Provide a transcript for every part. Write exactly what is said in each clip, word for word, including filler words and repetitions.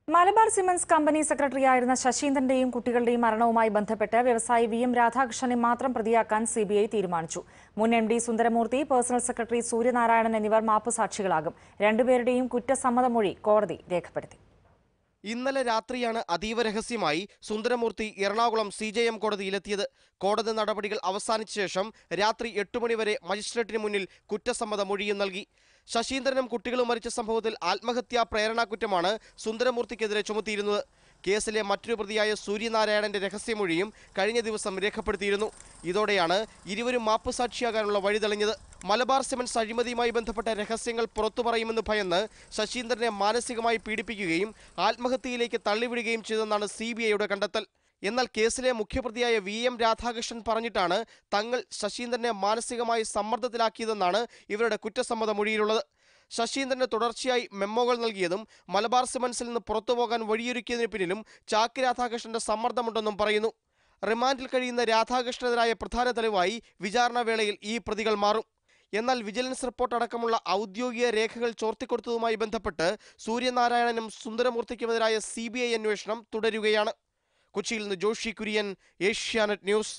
Malabar cements company സെക്രട്ടറിയായിരുന്ന ശശീന്ദ്രന്റെയും കുട്ടികളുടെയും മരണവുമായി ബന്ധപ്പെട്ട് വ്യവസായി വി എം രാധാകൃഷ്ണനെ മാത്രം പ്രതിയാക്കാൻ സിബിഐ തീരുമാനിച്ചു. മുൻ M D Sundaramoorthy, personal secretary Suryanarayanan എന്നിവർ മാപ്പുസാക്ഷികളാകും. രണ്ടുപേരുടെയും കുറ്റസമ്മതമൊഴി കോടതി രേഖപ്പെടുത്തി. ഇന്നലെ രാത്രിയാണ് അതീവ രഹസ്യമായി Sundaramoorthy Ernakulam C J M കോടതിയിലെത്തിയത്. കോടതി നടപടികൾ അവസാനിച്ച ശേഷം രാത്രി എട്ട് മണിവരെ മജിസ്ട്രേറ്റിന് മുന്നിൽ കുറ്റസമ്മത മൊഴിയും നൽകി. ശശീന്ദ്രനും കുട്ടികളും മരിച്ച സംഭവത്തിൽ ആത്മഹത്യാ പ്രേരണാകുറ്റമാണ് സുന്ദരമൂർത്തിക്കെതിരെ ചുമത്തിയിരുന്നത്. കേസിലെ മറ്റൊരു പ്രതിയായ സൂര്യനാരായണന്റെ രഹസ്യമൊഴിയും കഴിഞ്ഞ ദിവസം രേഖപ്പെടുത്തിയിരുന്നു. ഇതോടെയാണ് ഇരുവരും മാപ്പുസാക്ഷിയാകാനുള്ള വഴി തെളിഞ്ഞത്. മലബാർ സിമന്റ്സ് അഴിമതിയുമായി ബന്ധപ്പെട്ട രഹസ്യങ്ങൾ പുറത്തു പറയുമെന്ന് ഭയന്ന് ശശീന്ദ്രനെ മാനസികമായി പീഡിപ്പിക്കുകയും ആത്മഹത്യയിലേക്ക് തള്ളിവിടുകയും ചെയ്തെന്നാണ് സി ബി ഐയുടെ കണ്ടെത്തൽ. എന്നാൽ കേസിലെ മുഖ്യപ്രതിയായ വി എം രാധാകൃഷ്ണൻ പറഞ്ഞിട്ടാണ് തങ്ങൾ ശശീന്ദ്രനെ മാനസികമായി സമ്മർദ്ദത്തിലാക്കിയതെന്നാണ് ഇവരുടെ കുറ്റസമ്മത മൊഴിയിലുള്ളത്. ശശീന്ദ്രന് തുടർച്ചയായി മെമ്മോകൾ നൽകിയതും മലബാർ സിമന്റ്സിൽ നിന്ന് പുറത്തുപോകാൻ വഴിയൊരുക്കിയതിന് പിന്നിലും ചാക്കി രാധാകൃഷ്ണന്റെ സമ്മർദ്ദമുണ്ടെന്നും പറയുന്നു. റിമാൻഡിൽ കഴിയുന്ന രാധാകൃഷ്ണനെതിരായ പ്രധാന തെളിവായി വിചാരണ വേളയിൽ ഈ പ്രതികൾ മാറും. എന്നാൽ വിജിലൻസ് റിപ്പോർട്ട് അടക്കമുള്ള ഔദ്യോഗിക രേഖകൾ ചോർത്തിക്കൊടുത്തതുമായി ബന്ധപ്പെട്ട് സൂര്യനാരായണനും സുന്ദരമൂർത്തിക്കുമെതിരായ സി ബി ഐ അന്വേഷണം തുടരുകയാണ്. കൊച്ചിയിൽ നിന്ന് ജോഷി കുര്യൻ, ഏഷ്യാനെറ്റ് ന്യൂസ്.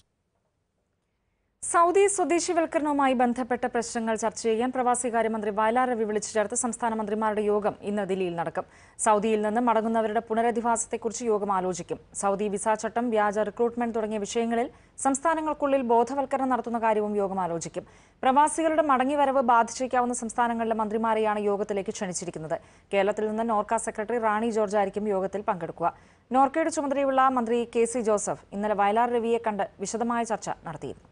സൗദി സ്വദേശിവൽക്കരണവുമായി ബന്ധപ്പെട്ട പ്രശ്നങ്ങൾ ചർച്ച ചെയ്യാൻ പ്രവാസികാര്യമന്ത്രി വയലാർ രവി വിളിച്ചു ചേർത്ത് സംസ്ഥാന മന്ത്രിമാരുടെ യോഗം ഇന്ന് ദില്ലിയിൽ നടക്കും. സൗദിയിൽ നിന്ന് മടങ്ങുന്നവരുടെ പുനരധിവാസത്തെക്കുറിച്ച് യോഗം ആലോചിക്കും. സൗദി വിസ ചട്ടം, വ്യാജ റിക്രൂട്ട്മെന്റ് തുടങ്ങിയ വിഷയങ്ങളിൽ സംസ്ഥാനങ്ങൾക്കുള്ളിൽ ബോധവൽക്കരണം നടത്തുന്ന കാര്യവും യോഗം ആലോചിക്കും. പ്രവാസികളുടെ മടങ്ങിവരവ് ബാധിച്ചേക്കാവുന്ന സംസ്ഥാനങ്ങളിലെ മന്ത്രിമാരെയാണ് യോഗത്തിലേക്ക് ക്ഷണിച്ചിരിക്കുന്നത്. കേരളത്തിൽ നിന്ന് നോർക്ക സെക്രട്ടറി റാണി ജോർജ് ആയിരിക്കും യോഗത്തിൽ പങ്കെടുക്കുക. നോർക്കയുടെ ചുമതലയുള്ള മന്ത്രി കെ സി ജോസഫ് ഇന്നലെ വയലാർ രവിയെ കണ്ട് വിശദമായ ചർച്ച നടത്തിയിരുന്നു.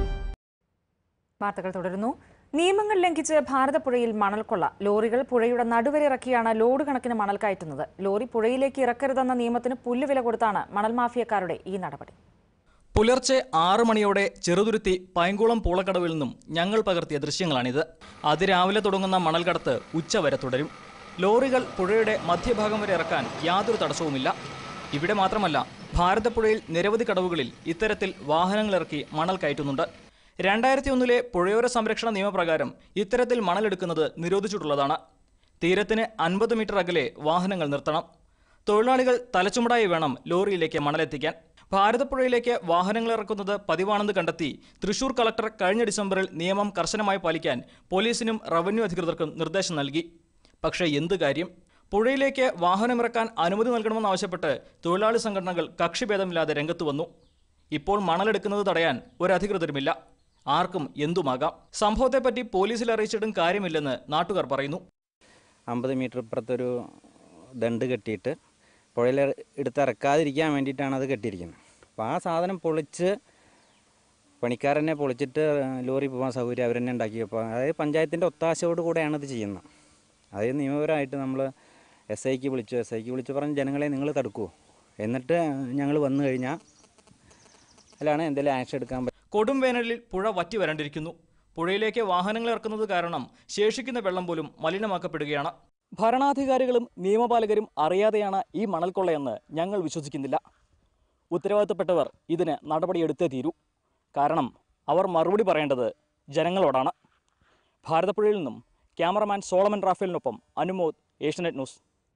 വാർത്തകൾ തുടരുന്നു. നിയമങ്ങൾ ലംഘിച്ച് ഭാരതപ്പുഴയിൽ മണൽക്കൊള്ള. ലോറികൾ പുഴയുടെ നടുവരെ ഇറക്കിയാണ് ലോഡ് കണക്കിന് മണൽ കയറ്റുന്നത്. ലോറി പുഴയിലേക്ക് ഇറക്കരുതെന്ന നിയമത്തിന് പുല്ലുവില കൊടുത്താണ് മണൽ മാഫിയക്കാരുടെ ഈ നടപടി. പുലർച്ചെ ആറ് മണിയോടെ ചെറുതുരുത്തി പൈങ്കുളം പൂളക്കടവിൽ നിന്നും ഞങ്ങൾ പകർത്തിയ ദൃശ്യങ്ങളാണിത്. അതിരാവിലെ തുടങ്ങുന്ന മണൽകടത്ത് ഉച്ചവരെ തുടരും. ലോറികൾ പുഴയുടെ മധ്യഭാഗം വരെ ഇറക്കാൻ യാതൊരു തടസ്സവുമില്ല. ഇവിടെ മാത്രമല്ല, ഭാരതപ്പുഴയിൽ നിരവധി കടവുകളിൽ ഇത്തരത്തിൽ വാഹനങ്ങളിറക്കി മണൽ കയറ്റുന്നുണ്ട്. രണ്ടായിരത്തി ഒന്നിലെ പുഴയോര സംരക്ഷണ നിയമപ്രകാരം ഇത്തരത്തിൽ മണലെടുക്കുന്നത് നിരോധിച്ചിട്ടുള്ളതാണ്. തീരത്തിന് അൻപത് മീറ്റർ അകലെ വാഹനങ്ങൾ നിർത്തണം. തൊഴിലാളികൾ തലച്ചുമടായി വേണം ലോറിയിലേക്ക് മണലെത്തിക്കാൻ. ഭാരതപ്പുഴയിലേക്ക് വാഹനങ്ങൾ ഇറക്കുന്നത് പതിവാണെന്ന് കണ്ടെത്തി തൃശൂർ കളക്ടർ കഴിഞ്ഞ ഡിസംബറിൽ നിയമം കർശനമായി പാലിക്കാൻ പോലീസിനും റവന്യൂ അധികൃതർക്കും നിർദ്ദേശം നൽകി. പക്ഷേ എന്ത് കാര്യം? പുഴയിലേക്ക് വാഹനമിറക്കാൻ അനുമതി നൽകണമെന്നാവശ്യപ്പെട്ട് തൊഴിലാളി സംഘടനകൾ കക്ഷിഭേദമില്ലാതെ രംഗത്ത് വന്നു. ഇപ്പോൾ മണലെടുക്കുന്നത് തടയാൻ ഒരധികൃതരുമില്ല. ആർക്കും എന്തുമാകാം. സംഭവത്തെപ്പറ്റി പോലീസിൽ അറിയിച്ചിട്ടും കാര്യമില്ലെന്ന് നാട്ടുകാർ പറയുന്നു. അമ്പത് മീറ്റർ ഇപ്പുറത്തൊരു ദണ്ട് കെട്ടിയിട്ട് പുഴയിൽ എടുത്തിറക്കാതിരിക്കാൻ വേണ്ടിയിട്ടാണ് അത് കെട്ടിയിരിക്കുന്നത്. അപ്പോൾ ആ സാധനം പൊളിച്ച് പണിക്കാരനെ പൊളിച്ചിട്ട് ലോറി പോകാൻ സൗകര്യം അവർ തന്നെ ഉണ്ടാക്കിയപ്പോൾ, അതായത് പഞ്ചായത്തിൻ്റെ ഒത്താശയോട് കൂടെയാണ് ഇത് ചെയ്യുന്നത്. അതായത് നിയമപരമായിട്ട് നമ്മൾ എസ് ഐക്ക് വിളിച്ചു. എസ് ഐക്ക് വിളിച്ച് പറഞ്ഞ് ജനങ്ങളെ നിങ്ങൾ തടുക്കുമോ, എന്നിട്ട് ഞങ്ങൾ വന്നു കഴിഞ്ഞാൽ അതിലാണ് എന്തെങ്കിലും ആക്ഷൻ എടുക്കാൻ പറ്റും. കൊടും വേനലിൽ പുഴ വറ്റി വരണ്ടിരിക്കുന്നു. പുഴയിലേക്ക് വാഹനങ്ങൾ ഇറക്കുന്നത് കാരണം ശേഷിക്കുന്ന വെള്ളം പോലും മലിനമാക്കപ്പെടുകയാണ്. ഭരണാധികാരികളും നിയമപാലകരും അറിയാതെയാണ് ഈ മണൽക്കൊള്ളയെന്ന് ഞങ്ങൾ വിശ്വസിക്കുന്നില്ല. ഉത്തരവാദിത്തപ്പെട്ടവർ ഇതിന് നടപടിയെടുത്തേ തീരൂ. കാരണം അവർ മറുപടി പറയേണ്ടത് ജനങ്ങളോടാണ്. ഭാരതപ്പുഴയിൽ നിന്നും ക്യാമറമാൻ സോളമൻ റാഫേലിനൊപ്പം അനുമോദ്, ഏഷ്യാനെറ്റ് ന്യൂസ്.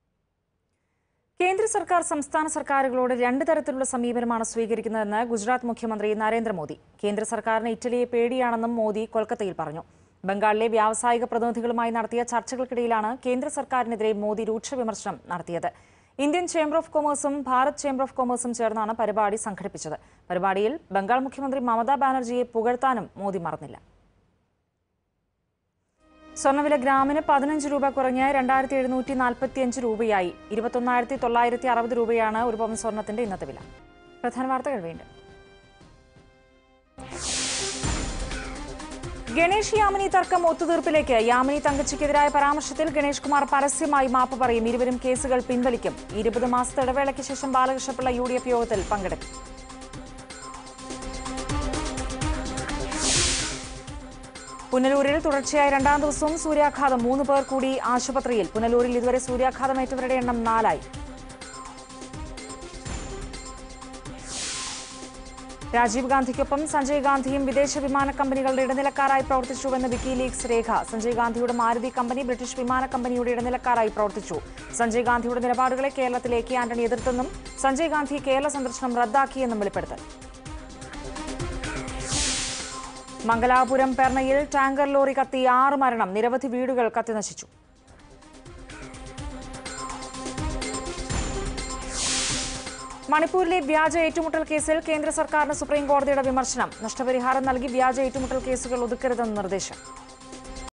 കേന്ദ്ര സർക്കാർ സംസ്ഥാന സർക്കാരുകളോട് രണ്ട് തരത്തിലുള്ള സമീപനമാണ് സ്വീകരിക്കുന്നതെന്ന് ഗുജറാത്ത് മുഖ്യമന്ത്രി നരേന്ദ്രമോദി. കേന്ദ്ര സർക്കാരിന് ഇറ്റലിയെ പേടിയാണെന്നും മോദി കൊൽക്കത്തയിൽ പറഞ്ഞു. ബംഗാളിലെ വ്യാവസായിക പ്രതിനിധികളുമായി നടത്തിയ ചർച്ചകൾക്കിടയിലാണ് കേന്ദ്ര സർക്കാരിനെതിരെ മോദി രൂക്ഷ വിമർശനം നടത്തിയത്. ഇന്ത്യൻ ചേംബർ ഓഫ് കൊമേഴ്സും ഭാരത് ചേംബർ ഓഫ് കൊമേഴ്സും ചേർന്നാണ് പരിപാടി സംഘടിപ്പിച്ചത്. പരിപാടിയിൽ ബംഗാൾ മുഖ്യമന്ത്രി മമതാ ബാനർജിയെ പുകഴ്ത്താനും മോദി മറന്നില്ല. സ്വർണ്ണവില ഗ്രാമിന് പതിനഞ്ച് രൂപ കുറഞ്ഞ് രണ്ടായിരത്തി എഴുന്നൂറ്റി നാൽപ്പത്തി അഞ്ച് രൂപയായി. ഇരുപത്തൊന്നായിരത്തി തൊള്ളായിരത്തി അറുപത് രൂപയാണ് ഒരു പവൻ സ്വർണത്തിന്റെ ഇന്നത്തെ വില. പ്രധാന വാർത്തകൾ വീണ്ടും. ഗണേഷ് യാമിനി തർക്കം ഒത്തുതീർപ്പിലേക്ക്. യാമിനി തങ്കച്ചിക്കെതിരായ പരാമർശത്തിൽ ഗണേഷ് കുമാർ പരസ്യമായി മാപ്പ് പറയും. ഇരുവരും കേസുകൾ പിൻവലിക്കും. ഇരുപത് മാസത്തെ ഇടവേളയ്ക്ക് ശേഷം ബാലകൃഷ്ണപിള്ള യു ഡി എഫ് യോഗത്തിൽ പങ്കെടുക്കും. പുനലൂരിൽ തുടർച്ചയായ രണ്ടാം ദിവസവും സൂര്യാഘാതം. മൂന്ന് പേർ കൂടി ആശുപത്രിയിൽ. പുനലൂരിൽ ഇതുവരെ സൂര്യാഘാതമേറ്റവരുടെ എണ്ണം നാലായി. രാജീവ് ഗാന്ധിക്കൊപ്പം സഞ്ജയ് ഗാന്ധിയും വിദേശ വിമാന കമ്പനികളുടെ ഇടനിലക്കാരായി പ്രവർത്തിച്ചുവെന്ന് വിക്കിലീക്സ് രേഖ. സഞ്ജയ് ഗാന്ധിയുടെ മാരുതി കമ്പനി ബ്രിട്ടീഷ് വിമാന കമ്പനിയുടെ ഇടനിലക്കാരായി പ്രവർത്തിച്ചു. സഞ്ജയ് ഗാന്ധിയുടെ നിലപാടുകളെ കേരളത്തിലെ കെ ആന്റണി എതിർത്തെന്നും സഞ്ജയ് ഗാന്ധി കേരള സന്ദർശനം റദ്ദാക്കിയെന്നും വെളിപ്പെടുത്തൽ. മംഗലാപുരം പെർണയിൽ ടാങ്കർ ലോറി കത്തി ആറ് മരണം, നിരവധി വീടുകൾ കത്തിനശിച്ചു. മണിപ്പൂരിലെ വ്യാജ ഏറ്റുമുട്ടൽ കേസിൽ കേന്ദ്ര സർക്കാരിന് സുപ്രീം കോടതിയുടെ വിമർശനം. നഷ്ടപരിഹാരം നൽകി വ്യാജ ഏറ്റുമുട്ടൽ കേസുകൾ ഒതുക്കരുതെന്ന് നിർദ്ദേശം.